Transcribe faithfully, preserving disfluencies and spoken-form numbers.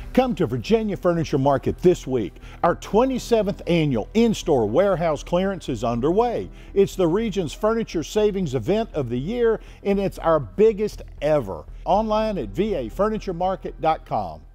Come to Virginia Furniture Market this week. Our twenty-seventh annual in-store warehouse clearance is underway. It's the region's furniture savings event of the year, and it's our biggest ever. Online at v a furniture market dot com.